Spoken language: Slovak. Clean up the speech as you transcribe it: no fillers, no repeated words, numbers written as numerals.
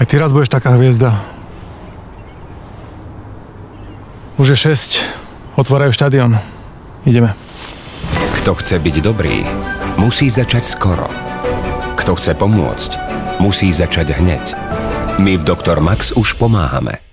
ty raz budeš taká hviezda. Už je 6. Otvárajú štadión. Ideme. Kto chce byť dobrý, musí začať skoro. Kto chce pomôcť, musí začať hneď. My v Dr. Max už pomáhame.